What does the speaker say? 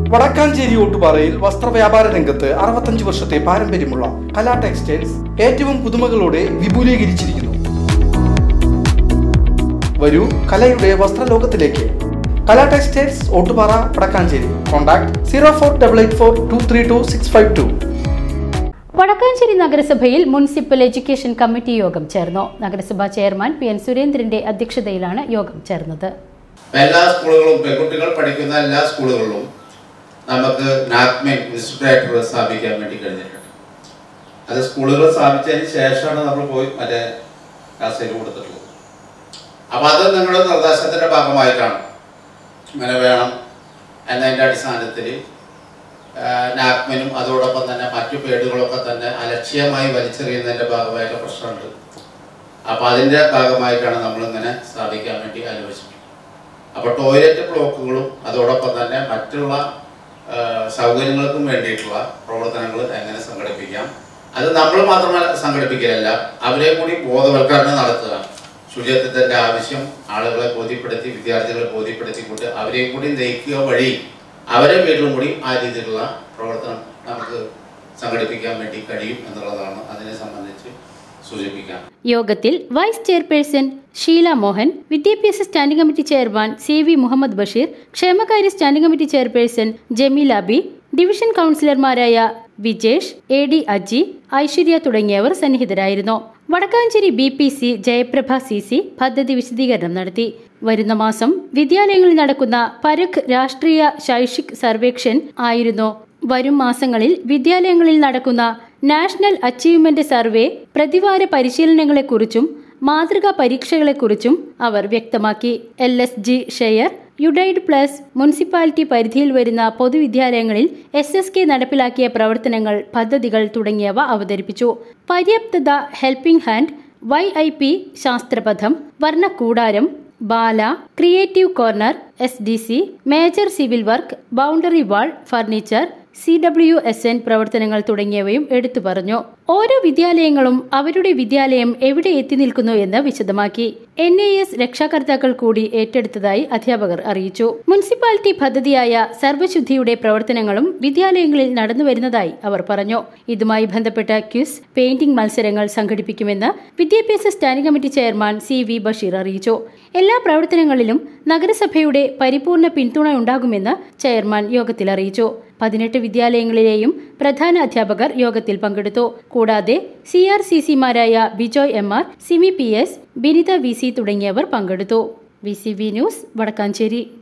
വടക്കാഞ്ചേരി ഓട്ടുപാറയിൽ വസ്ത്രവ്യാപാര രംഗത്ത് 65 വർഷത്തെ പാരമ്പര്യമുള്ള കലാ ടെക്സ്റ്റൈൽസ് ഏറ്റവും പുതുമകളോടെ വിപുലീകരിച്ചിരിക്കുന്നു. വരൂ കലയുടെ വസ്ത്രലോകത്തിലേക്ക്. കലാ ടെക്സ്റ്റൈൽസ് ഓട്ടുപാറ വടക്കാഞ്ചേരി. കോൺടാക്ട് 04884232 വടക്കാഞ്ചേരി നഗരസഭയിൽ മുനിസിപ്പൽ എഡ്യൂക്കേഷൻ കമ്മിറ്റി യോഗം ചേർന്നു. നഗരസഭാ ചെയർമാൻ പി.എൻ. സുരേന്ദ്രന്റെ അധ്യക്ഷതയിലാണ് യോഗം ചേർന്നത്. എല്ലാ സ്കൂളുകളും പെൺകുട്ടികൾ പഠിക്കുന്ന എല്ലാ സ്കൂളുകളിലും നമുക്ക് നാഗ്മെൻ ഇൻസ്റ്റിറ്റ്യൂട്ട് സ്ഥാപിക്കാൻ വേണ്ടി കഴിഞ്ഞിട്ടുണ്ട്. അത് സ്കൂളുകൾ സ്ഥാപിച്ചതിന് ശേഷമാണ് നമ്മൾ പോയി മറ്റേ ക്ലാസ്സിൽ കൊടുത്തിട്ടുള്ളത്. അപ്പോൾ അത് നിങ്ങളുടെ നിർദ്ദേശത്തിൻ്റെ ഭാഗമായിട്ടാണ് ഇങ്ങനെ വേണം എന്നതിൻ്റെ അടിസ്ഥാനത്തിൽ നാഗ്മെനും അതോടൊപ്പം തന്നെ മറ്റു പേടുകളൊക്കെ തന്നെ അലക്ഷ്യമായി വലിച്ചെറിയുന്നതിൻ്റെ ഭാഗമായിട്ട് പ്രശ്നമുണ്ട്. അപ്പോൾ അതിൻ്റെ ഭാഗമായിട്ടാണ് നമ്മളിങ്ങനെ സ്ഥാപിക്കാൻ വേണ്ടി ആലോചിച്ചത്. അപ്പോൾ ടോയ്ലറ്റ് ബ്ലോക്കുകളും അതോടൊപ്പം തന്നെ മറ്റുള്ള സൗകര്യങ്ങൾക്കും വേണ്ടിയിട്ടുള്ള പ്രവർത്തനങ്ങൾ എങ്ങനെ സംഘടിപ്പിക്കാം, അത് നമ്മൾ മാത്രമല്ല സംഘടിപ്പിക്കുകയല്ല, അവരെ കൂടി ബോധവൽക്കരണം നടത്തുക. ശുചിത്വത്തിൻ്റെ ആവശ്യം ആളുകളെ ബോധ്യപ്പെടുത്തി, വിദ്യാർത്ഥികളെ ബോധ്യപ്പെടുത്തിക്കൊണ്ട് അവരെയും കൂടി നയിക്കുക വഴി അവരെ വീട്ടിലും കൂടി ആ രീതിയിലുള്ള പ്രവർത്തനം നമുക്ക് സംഘടിപ്പിക്കാൻ വേണ്ടി കഴിയും എന്നുള്ളതാണ് അതിനെ സംബന്ധിച്ച് സൂചിപ്പിക്കാം. യോഗത്തിൽ വൈസ് ചെയർപേഴ്സൺ ഷീല മോഹൻ, വിദ്യാഭ്യാസ standing committee chairman CV Muhammad Basheer, ക്ഷേമകാര്യ standing committee chairperson Jameela B, division കൗൺസിലർമാരായ വിജേഷ്, AD അജി, ഐശ്വര്യ തുടങ്ങിയവർ സന്നിഹിതരായിരുന്നു. വടക്കാഞ്ചേരി BPC ജയപ്രഭ CC പദ്ധതി വിശദീകരണം നടത്തി. വരുന്ന മാസം വിദ്യാലയങ്ങളിൽ നടക്കുന്ന പരഖ് രാഷ്ട്രീയ ശൈക്ഷിക് സർവേക്ഷൻ ആയിരുന്നു. വരും മാസങ്ങളിൽ വിദ്യാലയങ്ങളിൽ നടക്കുന്ന നാഷണൽ അച്ചീവ്മെന്റ് സർവേ പ്രതിവാര പരിശീലനങ്ങളെക്കുറിച്ചും മാതൃകാ പരീക്ഷകളെക്കുറിച്ചും അവർ വ്യക്തമാക്കി. LSG share, UDISE plus, municipality പരിധിയിൽ വരുന്ന പൊതുവിദ്യാലയങ്ങളിൽ SSK നടപ്പിലാക്കിയ പ്രവർത്തനങ്ങൾ, പദ്ധതികൾ തുടങ്ങിയവ അവതരിപ്പിച്ചു. പര്യാപ്തത, ഹെൽപ്പിംഗ് ഹാൻഡ്, YIP, ശാസ്ത്രപഥം, വർണ്ണക്കൂടാരം, BALA, creative corner, SDC, major civil work, boundary wall, furniture, CWSN പ്രവർത്തനങ്ങൾ തുടങ്ങിയവയും എടുത്തു പറഞ്ഞു. ഓരോ വിദ്യാലയങ്ങളും അവരുടെ വിദ്യാലയം എവിടെ എത്തി നിൽക്കുന്നു എന്ന് വിശദമാക്കി. NAS രക്ഷാകർത്താക്കൾ കൂടി ഏറ്റെടുത്തതായി അധ്യാപകർ അറിയിച്ചു. മുനിസിപ്പാലിറ്റി പദ്ധതിയായ സർവശുദ്ധിയുടെ പ്രവർത്തനങ്ങളും വിദ്യാലയങ്ങളിൽ നടന്നു വരുന്നതായി അവർ പറഞ്ഞു. ഇതുമായി ബന്ധപ്പെട്ട ക്വിസ്, പെയിന്റിംഗ് മത്സരങ്ങൾ സംഘടിപ്പിക്കുമെന്ന് വിദ്യാഭ്യാസ standing committee chairman CV Basheer അറിയിച്ചു. എല്ലാ പ്രവർത്തനങ്ങളിലും നഗരസഭയുടെ പരിപൂർണ പിന്തുണ ഉണ്ടാകുമെന്ന് ചെയർമാൻ യോഗത്തിൽ അറിയിച്ചു. 18 വിദ്യാലയങ്ങളിലെയും പ്രധാന അധ്യാപകർ യോഗത്തിൽ പങ്കെടുത്തു. കൂടാതെ CRCC-മാരായ Bijoy MR, Simi PS, Binitha VC തുടങ്ങിയവർ പങ്കെടുത്തു. VCV news, Vadakkanchery.